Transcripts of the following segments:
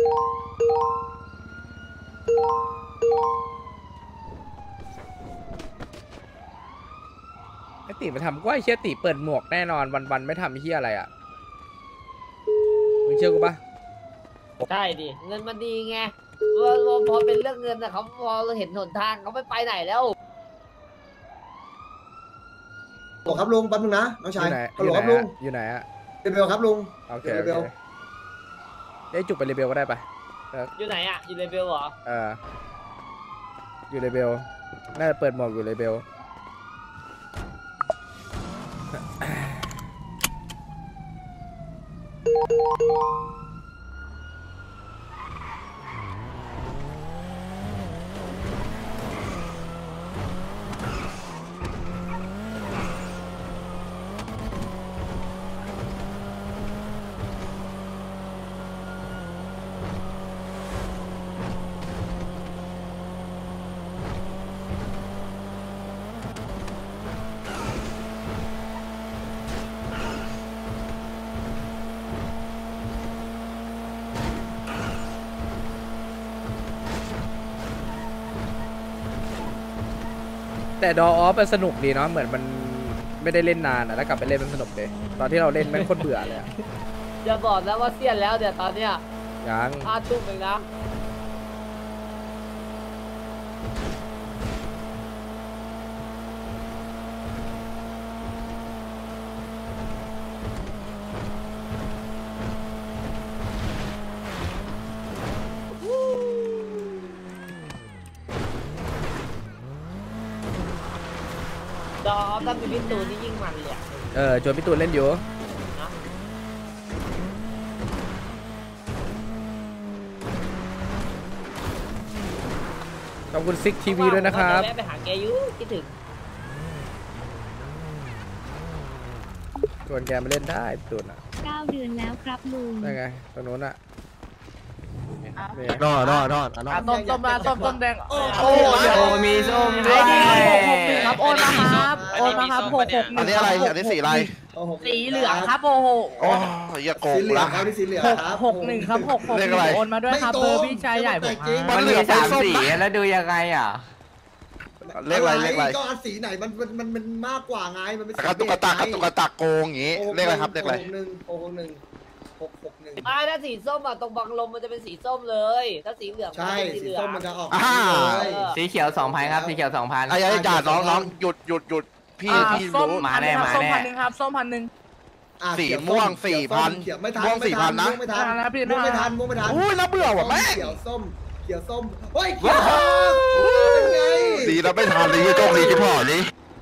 ไอติมาทำก็ไอเชี่ยติเปิดหมวกแน่นอนวันๆไม่ทำไอ้เชี่ยอะไรอ่ะมึงเชื่อกูปะใช่ดิเงินมันดีไงพอเป็นเรื่องเงินนะเขาพอเราเห็นหนทางเขาไม่ไปไหนแล้วโอ้ครับลุงแป๊บนึงนะน้องชายฮัลโหลครับลุงอยู่ไหนอะเรเบลครับลุงโอเคได้จุกไปเรเบลก็ได้ปะอยู่ไหนอะอยู่เลเบลเหรออยู่เรเบลน่าจะเปิดหมวกอยู่เรเบลแต่ดออฟมันสนุกดีเนาะเหมือนมันไม่ได้เล่นนานอะแล้วกลับไปเล่นมันสนุกเลยตอนที่เราเล่นแม่งโคตรเบื่อเลยจะบอกแล้วว่าเสี้ยนแล้วเดี๋ยวตอนเนี้ยยัง 5 ทุ่มเองนะดอมถ้ามีพี่ตูนนี่ยิ่งมันเลยชวนพี่ตูนเล่นอยู่ขอบคุณซิกทีวีด้วยนะครับไปหาแกอยู่คิดถึงชวนแกมาเล่นได้พี่ตูนอะ 9 เดือนแล้วครับลุงได้ไงตรงนู้นอะนอต้มแดงโอ้มีส้มด้วยครับโอนมาครับ661 อันนี้อะไรอันนี้สีอะไรสีเหลืองครับโอ้โหอย่าโกงละสีเหลืองครับ 61ครับ661โอนมาด้วยครับเบอร์พี่ชายใหญ่ผมมันเหลือ3 สีแล้วดูยังไงอ่ะเลขอะไรก็สีไหนมันมากกว่าไงมันเป็นกระตุกกระตักโกงอย่างงี้เลขอะไรครับเลขอะไร 661ถ้าสีส้มอ่ะตรงบังลมมันจะเป็นสีส้มเลยถ้าสีเหลืองใช่สีส้มมันจะออกสีเขียว2,000ครับสีเขียว2,000ไอ้จ่าน้องหยุดพี่รู้มาแน่ส้ม1,000ครับส้ม1,000 สีม่วง4,000ม่วง4,000นะไม่ทันอุ้ยน่าเบื่อว่ะแม่เขียวส้มเฮ้ยเขียวเป็นไงดีแล้วไม่ทันเลยโชคดีที่พ่อนี่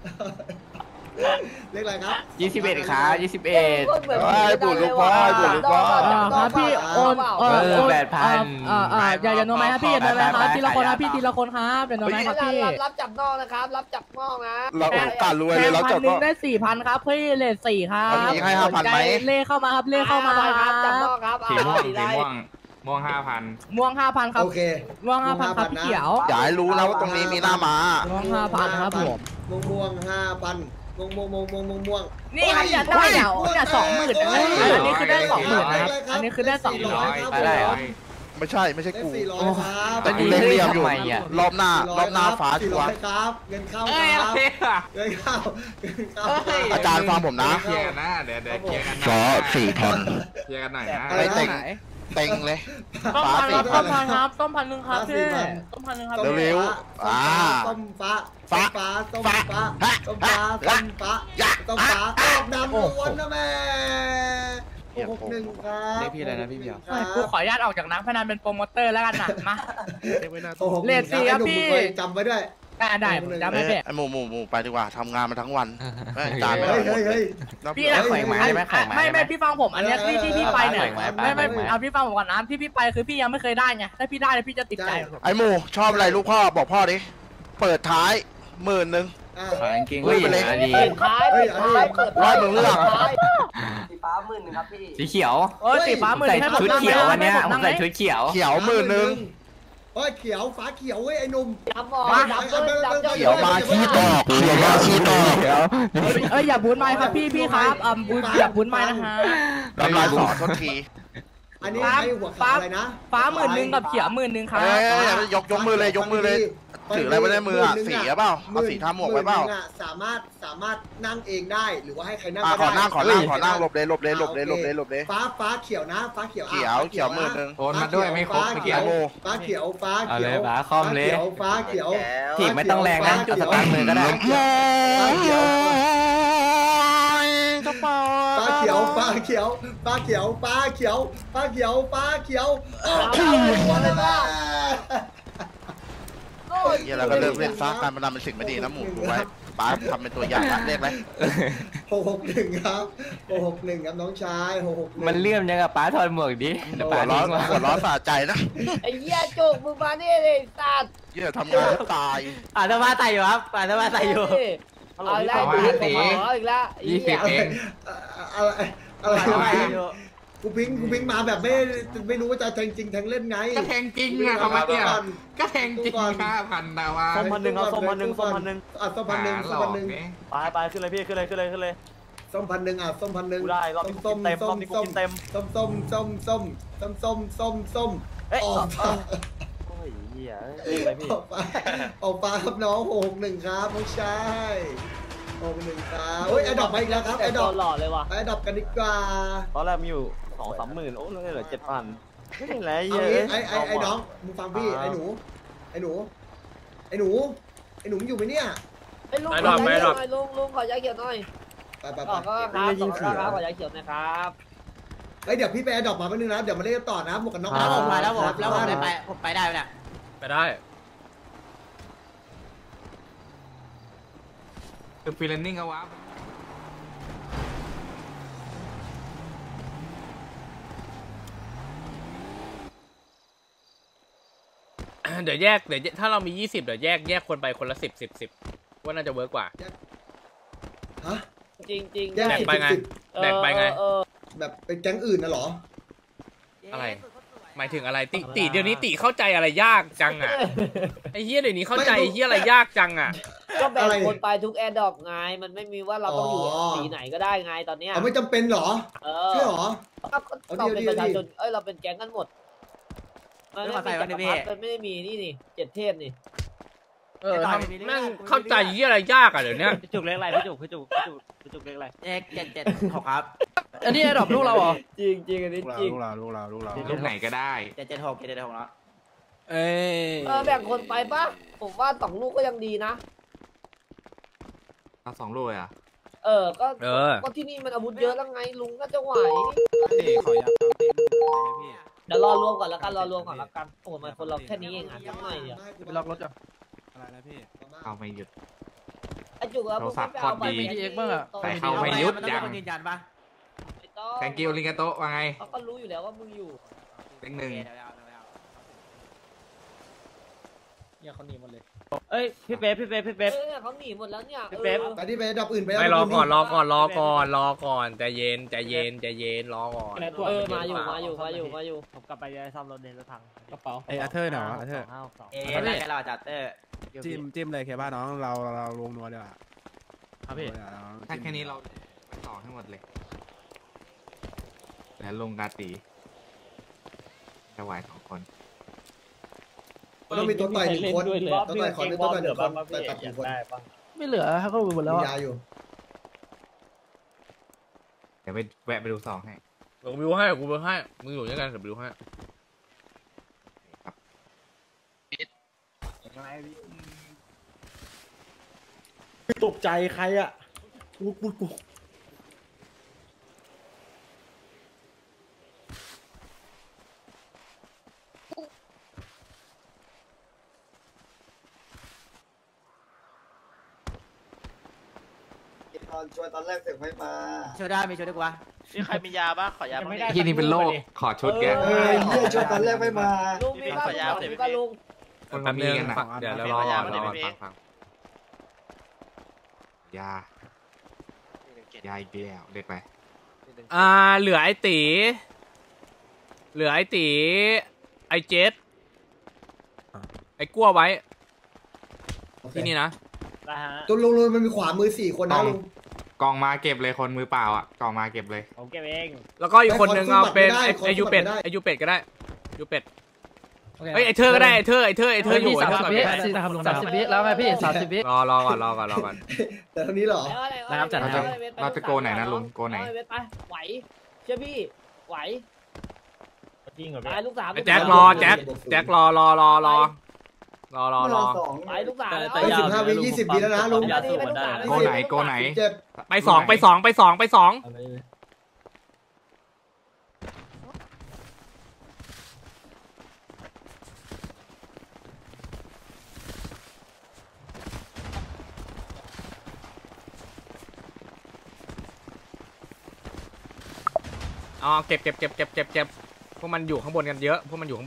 เลขอะไรครับ 21ครับ21บุญลูกพ่อครับพี่โอน8,000อย่าโน้มไหมครับพี่อย่าโน้มไหมครับทีละคนครับพี่ทีละคนครับอย่าโน้มไหมครับพี่รับจับนอกนะครับรับจับนอกนะเราการรวยเลยเราจับนอกได้ 4,000 ครับพี่เลท4ครับให้ 5,000 ไหมเลขเข้ามาครับเลขเข้ามาครับจับนอกครับสีม่วง 5,000 ครับโอเคม่วง 5,000 ครับพี่เขียวอย่าให้รู้นะว่าตรงนี้มีหน้ามาม่วง 5,000 ครับผมม่วง 5,000ม่วงนี่ครับจะได้เดี๋ยวจะ20,000อันนี้คือได้20,000นะครับอันนี้คือได้20,000 ไปได้เหรอไม่ใช่กูแต่กูเล่นเรียบอยู่รอบหน้าฟ้าชัวร์ครับเงินเข้าอาจารย์ฟังผมนะเคลียร์กันนะเดี๋ยวเคลียร์กันนะ 4,000เคลียร์กันหน่อยนะอะไรเต็งเลยฟ้า4,000ครับต้ม1,000ครับพี่ต้ม1,000ครับเร็วต้มฟ้าน้ำล้วนนะแม่661ครับเรียกพี่อะไรนะพี่เบียร์กูขออนุญาตออกจากนักพนันเป็นโปรโมเตอร์แล้วกันนะมาเลท4ครับพี่จำไว้ด้วยได้ผมจำไม่ได้ไอ้หมูไปดีกว่าทำงานมาทั้งวันจานพี่นะไม่พี่ฟังผมอันนี้ที่พี่ไปเนี่ยไม่เอาพี่ฟังผมก่อนนะที่พี่ไปคือพี่ยังไม่เคยได้ไงถ้าพี่ได้พี่จะติดใจไอ้หมูชอบอะไรลูกพ่อบอกพ่อดิเปิดท้าย10,000 ขายเก่งไปเลยท้ายร้อยมึงเลือกสีฟ้า10,000ครับพี่สีเขียวสีฟ้า10,000ให้ผมชุดเขียววันนี้ผมใส่ชุดเขียว10,000 เฮ้ยเขียวฟ้าเขียวเว้ยไอ้หนุ่มเขียวมาขี้ตอกอย่าบุญไม้ครับพี่ครับอย่าบุญไม้นะฮะน้ำลายสอดทีอันนี้ไอ้หัวขาวอะไรนะฟ้า10,000กับเขียว10,000ครับยกมือเลยยกมือเลยถืออะไรไว้ในมืออ่ะสีเปล่าเอาสีทาหมวกไว้เปล่าสามารถนั่งเองได้หรือว่าให้ใครนั่งขอนั่งหลบเลยฟ้าเขียวนะฟ้าเขียวเขียวมือนึงโอนมาด้วยไม่ครบเมื่อกี้ฟ้าเขียวเอาเลยฟ้าคอมเลยฟ้าเขียวถีบไม่ต้องแรงนะเอาสตาร์ทมือก็ได้ฟ้าเขียวกระเป๋าฟ้าเขียวฟ้าเขียวฟ้าเขียวฟ้าเขียวฟ้าเขียวฟ้าเขียวเลยนะเดี๋ยวเราก็เริ่มเล่นฟ้าการพนันเป็นสิ่งไม่ดีนะหมูดูไว้ป้าทำเป็นตัวอย่างเลขไหม 661ครับ661ครับน้องชาย661 มันเลื่อมยังกับป้าถอดหมวกดิหัวร้อนสะใจนะไอ้เหี้ยจุกมึงมานี่เลยสัตว์เยี่ยทำงานตายถ้าว่าใส่อยู่ครับถ้าว่าใส่อยู่เอาแล้วอีกแล้ว 20 เองอะไรกูพิงมาแบบไม่รู้ว่าจะแทงจริงแทงเล่นไงก็แทงจริงอะครับเนี่ยก็แทงจริง5,000แต่ว่าส้ม1,000เอาส้ม1,000ส้ม1,000อ่ะส้ม1,000ส้ม1,000 ไปขึ้นเลยพี่ขึ้นเลยส้ม1,000อ่ะส้ม1,000 กูได้รอบนี้กูกินเต็มรอบนี้กูกินเต็มส้มออกโอ้ยเหี้ยอะไรพี่ออกฟ้าครับน้อง661ครับน้องชาย661ครับโอ้ยแอดดอปมาอีกแล้วครับแอดดอปหล่อเลยว่ะแอดดอปกันดีกว่าตอนแรกมีอยู่2-3 หมื่นโอ้เลยเหลือ 7,000ไม่เป็นไรเอางี้ไอ้น้องมึงฟังพี่ไอ้หนูอยู่ไหมเนี่ยไอ้ลุงขอยาเขียวหน่อยลุงขอยาเขียวหน่อยไปก็ครับ2ขอยาเขียวนะครับเฮ้ยเดี๋ยวพี่ไปแอดดอปมาแป๊บนึงนะเดี๋ยวมาเล่นต่อนะหมวกกันน็อกผมไปแล้วผมไปได้ไหมเนี่ยไปได้คือฟรีแลนซ์เอาวะเดี๋ยวถ้าเรามี20เดี๋ยวแยกคนไปคนละ10ว่าน่าจะเวิร์กกว่าฮะจริงแบ่งไปไงแบบเป็นแก๊งอื่นนะหรออะไรหมายถึงอะไรติเดี๋ยวนี้ติเข้าใจอะไรยากจังอ่ะไอ้เหี้ยเดี๋ยวนี้เข้าใจไอ้เหี้ยอะไรยากจังอ่ะก็แบ่งคนไปทุกแอร์ดรอปไงมันไม่มีว่าเราต้องอยู่สีไหนก็ได้ไงตอนเนี้ยไม่จำเป็นหรอใช่หรอเราเป็นประชาชนเราเป็นแก๊งกันหมดมันไม่ได้มีนี่7 เทพนี่แม่งเข้าใจเหี้ยอะไรยากอ่ะเดี๋ยวนี้พี่จุกเล็กอะไรพี่จุกเล็กอะไร776ครับอันนี้ไอ้ดอกลูกเราเหรอจริงอันนี้จริงลูกไหนก็ได้ 776แล้วแบ่งคนไปปะผมว่า2 ลูกก็ยังดีนะเอา2 ลูกเลยอ่ะก็ที่นี่มันอาวุธเยอะแล้วไงลุงก็จะไหวขอยาพี่เดี๋ยวรอรวมก่อนแล้วกันโอ้มันคนเราแค่นี้เองอ่ะสักหน่อยเดียวไปล็อกรถจ้ะอะไรนะพี่เอาไม่หยุดไอ้จุกแล้วมึงไม่ไปเอาไปใส่เข้าไม่ยุดยังยืนยันปะแตงกิ้วลิงกาโตะว่าไงเขาก็รู้อยู่แล้วว่ามึงอยู่เลข1 เนี่ยเขาหนีหมดเลยเอ้ยพี่เป๊ปเขาหนีหมดแล้วเนี่ยไปที่ไปแอดดอปอื่นไปไม่รอก่อนใจเย็นรอก่อนมาอยู่ผมกลับไปจะซ่อมรถเดินรถพังกระเป๋าไออาเธอร์หน่ออาเธอร์อะไรกันเราจัดเตอร์จิ้มเลยเคบ้าน้องเรารวมนัวดีกว่าครับพี่ถ้าแค่นี้เราไปต่อให้หมดเลยแล้วลงกาตีจะไหว2 คนต้องมีตัวต่อย1 คนตัวต่อยขอเป็นตัวต่อย1 คนต่อยตัด1 คนไม่เหลือเขาไปหมดแล้วยาอยู่เดี๋ยวไปแวะไปดู2ให้กูบิวให้มึงอยู่ด้วยกันเดี๋ยวบิวให้ตกใจใครอ่ะกูช่วยตอนแรกเสียงไม่มาช่วยได้มีช่วยได้กว่านี่ใครมียาบ้างขอยาบ้างที่นี่เป็นโรคขอชุดแกช่วยตอนแรกไม่มาลุงมีบ้างลุงคนมันมีกันนะเดี๋ยวรอฟังยาอีกแล้วเด็กไปเหลือไอ้ตีไอ้เจสไอ้กั้วไว้ที่นี่นะตัวลุงมันมีขวามือ4 คนนะลุงกองมาเก็บเลยคนมือเปล่าอ่ะกองมาเก็บเลยผมเก็บเองแล้วก็อีกคนนึงเอาเป็นไอยูเป็ดไอยูเป็ดก็ได้ยูเป็ดเฮ้ยไอเธอก็ได้ไอเธออยู่ไอเธอก่อน 30 วิแล้วไหมพี่30 วิรอก่อนแต่เท่านี้เหรอนะครับจัดเราจะโกไหนนะลุงโกไหนไปไหวเชื่อพี่ไหวจริงเหรอไปลูกสามไอแจ็ครอแจ็ครอไปลูกสามไป15 วิ 20 วิแล้วนะลุงโกไหน 7 ไปสองอ๋อเก็บพวกมันอยู่ข้างบนกันเยอะ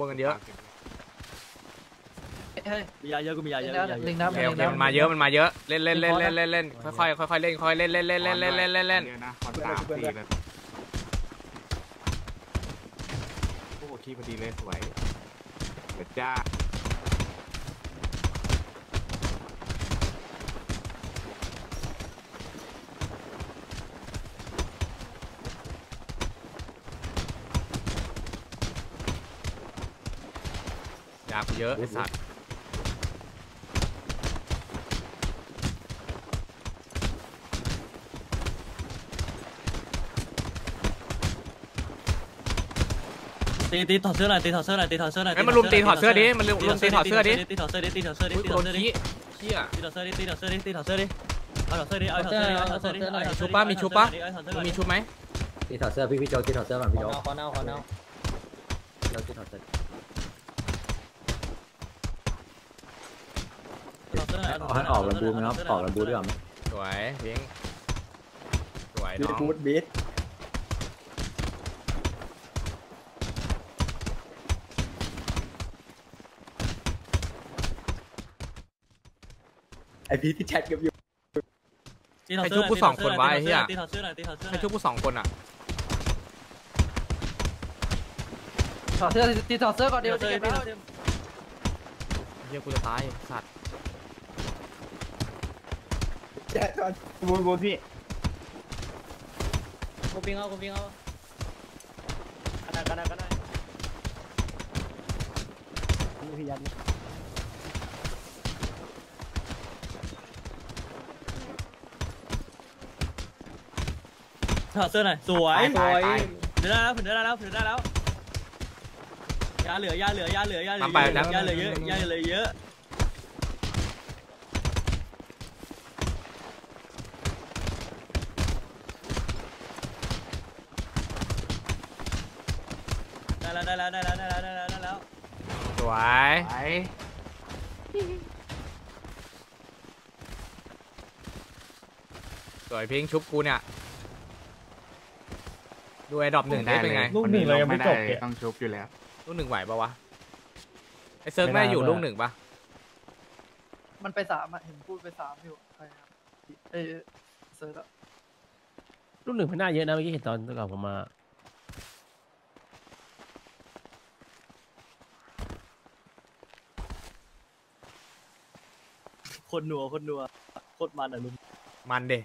มียาเยอะกูมียาเยอะลิงน้ำโอเคมันมาเยอะเล่นค่อยเล่นเล่นเดี๋ยวนะคอน3 4เลยโอ้โหที่พอดีเลยสวยเดี๋ยวจ้าอยากเยอะไอ้สัตว์ตีถอดเสื้อหน่อยตีถอดเสื้อหน่อยมันลุมตีถอดเสื้อดิมันลุมตีถอดเสื้อดิตีถอดเสื้อดิตีถอดเสื้อดิโดนขี้เหี้ยตีถอดเสื้อดิตีถอดเสื้อดิตีถอดเสื้อดิเอาถอดเสื้อดิเอาถอดเสื้อดิเอาถอดเสื้อดิมีชุบปะมีชุบไหมตีถอดเสื้อพี่โจตีถอดเสื้อก่อนพี่โจขอเน่าเราตีถอดเสื้อออกกันบูมนะครับออกกันบูด้วยกันสวยพิงสวยน้องบูทบีทไอพีที่แชทกับอยู่ให้ชุบกู2 คนวะไอ้เหี้ยตีถอดเสื้อหน่อยตีถอดเสื้อให้ชุบกู2 คนอ่ะถอดเสื้อตีถอดเสื้อก่อนเดี๋ยวจะเก็บแล้วเหี้ยกูจะตายสัตว์แชทก่อนบูพี่กูปิงเอาก็ได้ถอดเสื้อหน่อยสวยเดี๋ยวได้แล้วยาเหลือเยอะยาเหลือเยอะได้แล้วสวยสวยพิงชุบกูเนี่ยดูไอ้ดรอป1ได้เป็นไงลูก 1เลยไม่จบต้องชุบอยู่แล้วลูก 1ไหวปะวะไอเซิร์ฟไม่ได้อยู่ลูก 1ปะมันไป3เห็นพูดไป3อยู่ใครครับเอ้เซิร์ฟลูก 1มันน่าเยอะนะเมื่อกี้เห็นตอนก่อนผมมาคนนัวโคตรมันอ่ะลุงมันเด้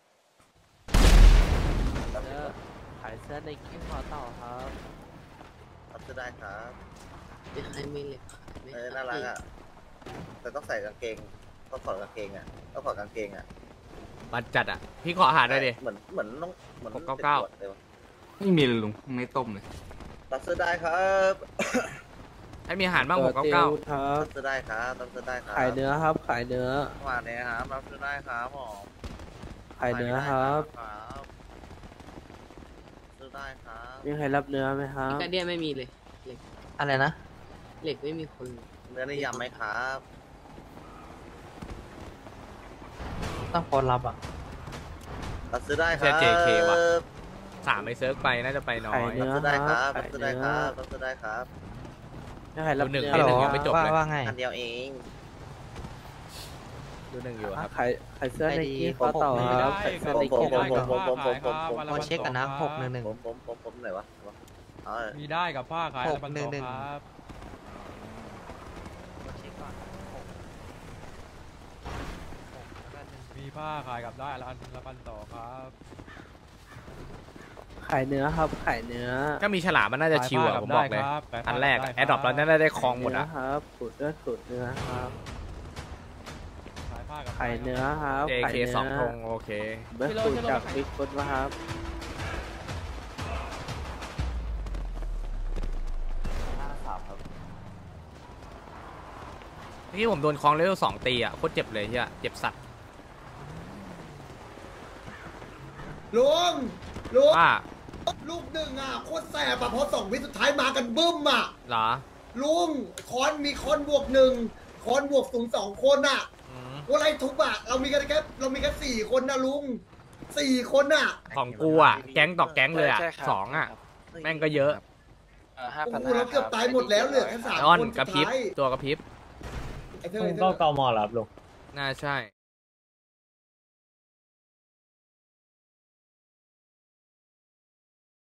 ขายเสื้อในคลิปขอต่อครับจะได้ครับเป็นใครมีเหล็กน่ารักอ่ะแต่ต้องใส่กางเกงต้องถอดกางเกงอ่ะบัดจัดอ่ะพี่ขออาหารได้ดิเหมือน 699 ไม่มีเลยลุงไม่ต้มเลยตัดเสื้อได้ครับให้มีอาหารบ้าง699 ตัดเสื้อได้ครับขายเนื้อครับขายเนื้อหวานเนี่ยครับตัดเสื้อได้ครับผมขายเนื้อครับซื้อได้ครับมีใครรับเนื้อไหมครับกระเดียไม่มีเลยอะไรนะเหล็กไม่มีคนเนื้อในยำไหมครับต้องคนรับอ่ะตัดซื้อได้ครับ JK ว่ะ 3ไอเซิร์ฟไปน่าจะไปน้อยตัดซื้อได้ครับตัดซื้อได้ครับตัดซื้อได้ครับมีใครรับดูเนื้อ 1ยังไม่จบเลยว่าไงอันเดียวเองดู 1อยู่ครับขายเสื้อในกี้ขอต่อครับขายเสื้อในกี้ผมเช็คกันนะ611ผมไหนวะมีได้กับผ้าขาย611ครับ มีผ้าขายกลับได้ละ1,200ครับขายเนื้อครับขายเนื้อก็มีฉลามมันน่าจะชิวอะผมบอกเลยอันแรกแอดดอปเราน่าจะได้คลองหมดอะครับสูตรเนื้อครับขายผ้ากับขายเนื้อครับ JK 2 ธงโอเคเบอร์สูตรจากบิ๊กฟุตครับที่ผมโดนคลองเลเวล2ตีอะโคตรเจ็บเลยเฮียเจ็บสัตว์ลุงว่าลูกหนึ่งอ่ะโคตรแสบอ่ะพอ2 วิสุดท้ายมากันบึ้มอ่ะเหรอลุงคอนมีคอนบวก1คอนบวก2คนอ่ะอะไรทุบอ่ะเรามีกัน4 คนนะลุง4 คนอ่ะของกูอะแก๊งต่อแก๊งเลยอะ2อะแม่งก็เยอะโอ้โหเราเกือบตายหมดแล้วเหลือแค่3 ออนคนกระพริบสุดท้ายตัวกระพริบไอ้เธอก็เกามอเหรอครับลุงน่าใช่